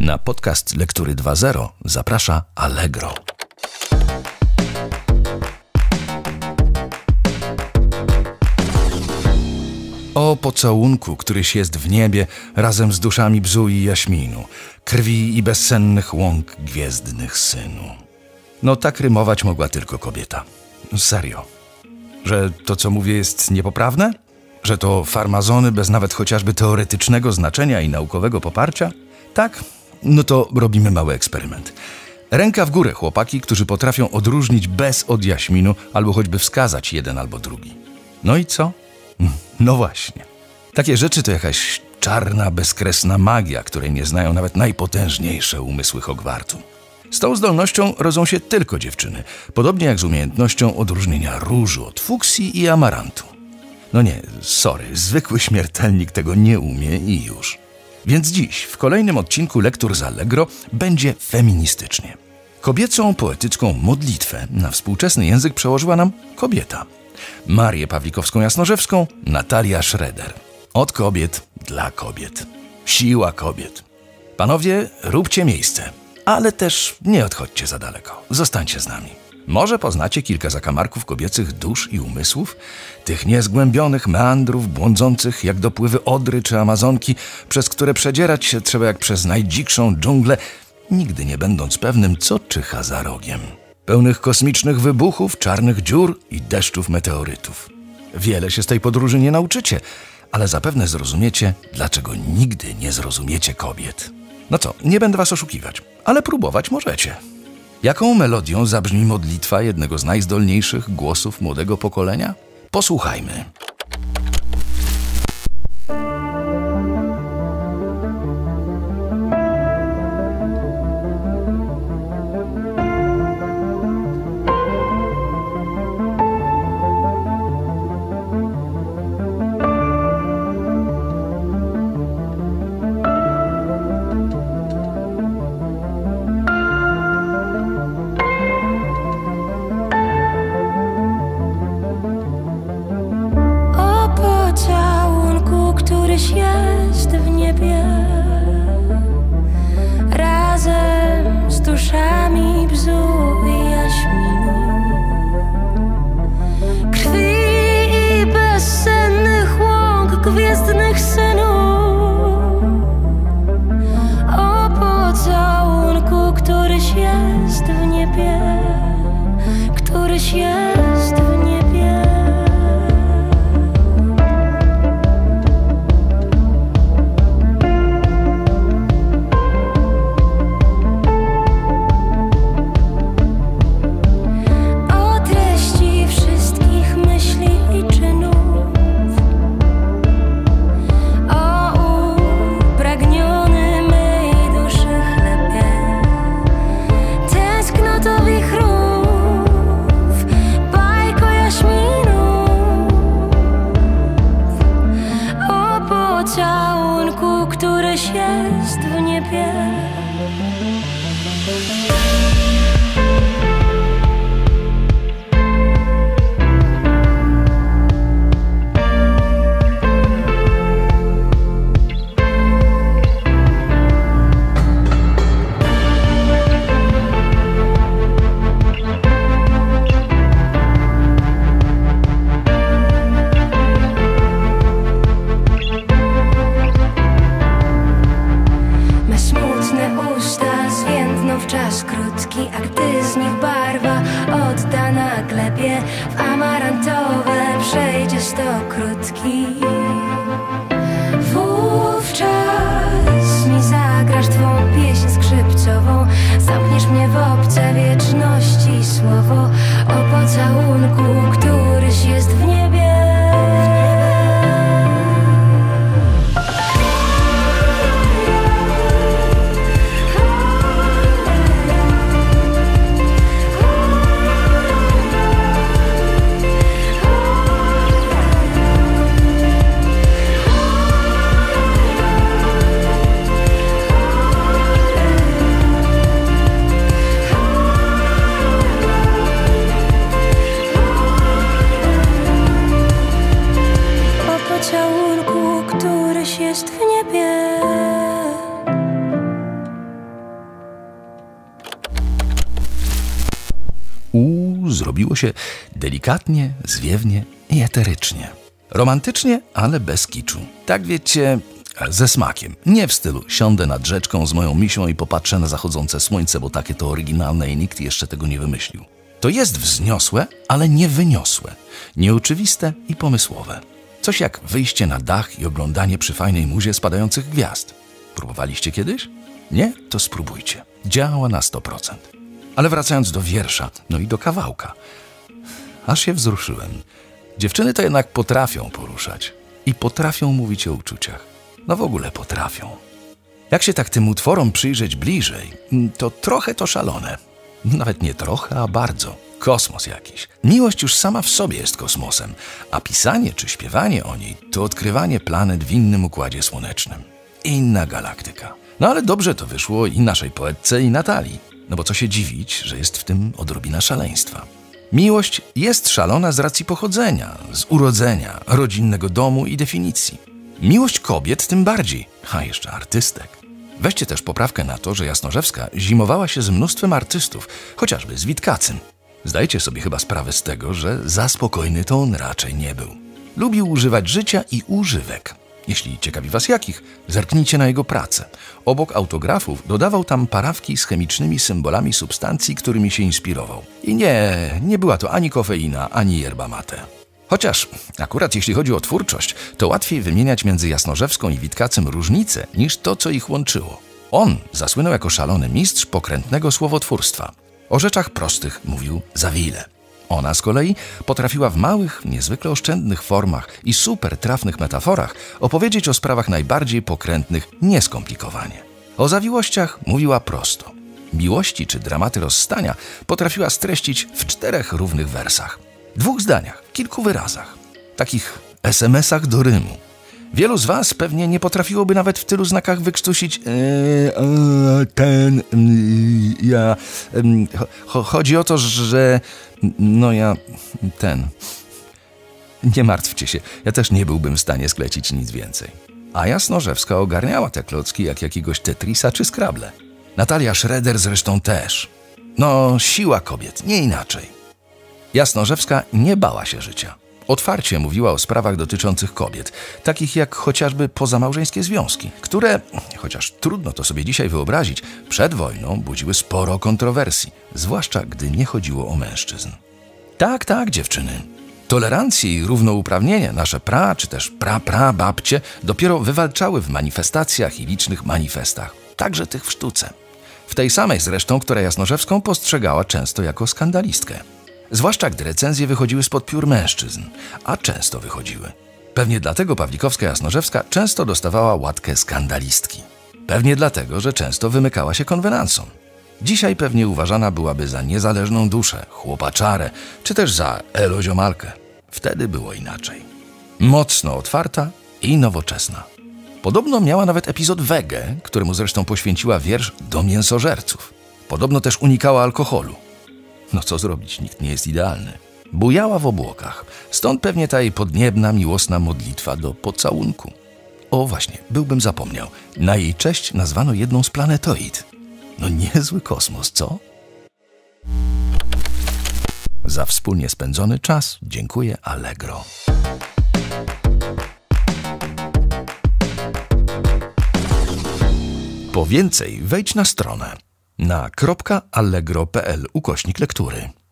Na podcast Lektury 2.0 zaprasza Allegro. O pocałunku, któryś jest w niebie razem z duszami bzu i jaśminu, krwi i bezsennych łąk gwiezdnych synu. No tak rymować mogła tylko kobieta. Serio. Że to, co mówię, jest niepoprawne? Że to farmazony bez nawet chociażby teoretycznego znaczenia i naukowego poparcia? Tak? No to robimy mały eksperyment. Ręka w górę, chłopaki, którzy potrafią odróżnić bez od jaśminu albo choćby wskazać jeden albo drugi. No i co? No właśnie. Takie rzeczy to jakaś czarna, bezkresna magia, której nie znają nawet najpotężniejsze umysły Hogwartu. Z tą zdolnością rodzą się tylko dziewczyny, podobnie jak z umiejętnością odróżnienia różu od fuksji i amarantu. No nie, sorry, zwykły śmiertelnik tego nie umie i już. Więc dziś, w kolejnym odcinku Lektur z Allegro, będzie feministycznie. Kobiecą poetycką modlitwę na współczesny język przełożyła nam kobieta. Marię Pawlikowską-Jasnorzewską, Natalia Schroeder. Od kobiet dla kobiet. Siła kobiet. Panowie, róbcie miejsce, ale też nie odchodźcie za daleko. Zostańcie z nami. Może poznacie kilka zakamarków kobiecych dusz i umysłów, tych niezgłębionych meandrów błądzących jak dopływy Odry czy Amazonki, przez które przedzierać się trzeba jak przez najdzikszą dżunglę, nigdy nie będąc pewnym, co czyha za rogiem. Pełnych kosmicznych wybuchów, czarnych dziur i deszczów meteorytów. Wiele się z tej podróży nie nauczycie, ale zapewne zrozumiecie, dlaczego nigdy nie zrozumiecie kobiet. No co, nie będę was oszukiwać, ale próbować możecie. Jaką melodią zabrzmi modlitwa jednego z najzdolniejszych głosów młodego pokolenia? Posłuchajmy. Jest w niebie razem z duszami bzu i jaśminu, krwi i bezsennych łąk gwiezdnych synów. O pocałunku, któryś jest w niebie, któryś jest w niebie. Pocałunku, któryś jest w niebie. Czas krótki, a gdy z nich barwa oddana glebie, w amarantowe przejdzie stokrótki. Wówczas mi zagrasz twą pieśń skrzypcową, zamkniesz mnie w obce wieczności słowo o pocałunku, któryś jest w niebie. robiło się delikatnie, zwiewnie i eterycznie. Romantycznie, ale bez kiczu. Tak wiecie, ze smakiem. Nie w stylu siądę nad rzeczką z moją misią i popatrzę na zachodzące słońce, bo takie to oryginalne i nikt jeszcze tego nie wymyślił. To jest wzniosłe, ale nie wyniosłe. Nieoczywiste i pomysłowe. Coś jak wyjście na dach i oglądanie przy fajnej muzie spadających gwiazd. Próbowaliście kiedyś? Nie? To spróbujcie. Działa na 100%. Ale wracając do wiersza, no i do kawałka. Aż się wzruszyłem. Dziewczyny to jednak potrafią poruszać. I potrafią mówić o uczuciach. No w ogóle potrafią. Jak się tak tym utworom przyjrzeć bliżej, to trochę to szalone. Nawet nie trochę, a bardzo. Kosmos jakiś. Miłość już sama w sobie jest kosmosem, a pisanie czy śpiewanie o niej to odkrywanie planet w innym układzie słonecznym. Inna galaktyka. No ale dobrze to wyszło i naszej poetce, i Natalii. No bo co się dziwić, że jest w tym odrobina szaleństwa. Miłość jest szalona z racji pochodzenia, z urodzenia, rodzinnego domu i definicji. Miłość kobiet tym bardziej, a jeszcze artystek. Weźcie też poprawkę na to, że Jasnorzewska zimowała się z mnóstwem artystów, chociażby z Witkacym. Zdajcie sobie chyba sprawę z tego, że za spokojny to on raczej nie był. Lubił używać życia i używek. Jeśli ciekawi was jakich, zerknijcie na jego pracę. Obok autografów dodawał tam parawki z chemicznymi symbolami substancji, którymi się inspirował. I nie była to ani kofeina, ani yerba mate. Chociaż akurat jeśli chodzi o twórczość, to łatwiej wymieniać między Jasnorzewską i Witkacym różnice niż to, co ich łączyło. On zasłynął jako szalony mistrz pokrętnego słowotwórstwa. O rzeczach prostych mówił za wiele. Ona z kolei potrafiła w małych, niezwykle oszczędnych formach i super trafnych metaforach opowiedzieć o sprawach najbardziej pokrętnych nieskomplikowanie. O zawiłościach mówiła prosto. Miłości czy dramaty rozstania potrafiła streścić w 4 równych wersach. 2 zdaniach, kilku wyrazach. Takich SMS-ach do rymu. Wielu z was pewnie nie potrafiłoby nawet w tylu znakach wykrztusić chodzi o to, że Nie martwcie się, ja też nie byłbym w stanie sklecić nic więcej. A Jasnorzewska ogarniała te klocki jak jakiegoś Tetrisa czy Scrabble. Natalia Schroeder zresztą też. No, siła kobiet, nie inaczej. Jasnorzewska nie bała się życia. Otwarcie mówiła o sprawach dotyczących kobiet, takich jak chociażby pozamałżeńskie związki, które, chociaż trudno to sobie dzisiaj wyobrazić, przed wojną budziły sporo kontrowersji, zwłaszcza gdy nie chodziło o mężczyzn. Tak, dziewczyny. Tolerancję i równouprawnienie nasze czy też babcie dopiero wywalczały w manifestacjach i licznych manifestach, także tych w sztuce. W tej samej zresztą, która Jasnorzewską postrzegała często jako skandalistkę. Zwłaszcza gdy recenzje wychodziły spod piór mężczyzn, a często wychodziły. Pewnie dlatego Pawlikowska-Jasnorzewska często dostawała łatkę skandalistki. Pewnie dlatego, że często wymykała się konwenansom. Dzisiaj pewnie uważana byłaby za niezależną duszę, chłopaczarę, czy też za eloziomalkę. Wtedy było inaczej. Mocno otwarta i nowoczesna. Podobno miała nawet epizod wege, któremu zresztą poświęciła wiersz do mięsożerców. Podobno też unikała alkoholu. No co zrobić, nikt nie jest idealny. Bujała w obłokach, stąd pewnie ta jej podniebna, miłosna modlitwa do pocałunku. O właśnie, byłbym zapomniał. Na jej cześć nazwano jedną z planetoid. No niezły kosmos, co? Za wspólnie spędzony czas dziękuję Allegro. Po więcej wejdź na stronę na .allegro.pl/lektury.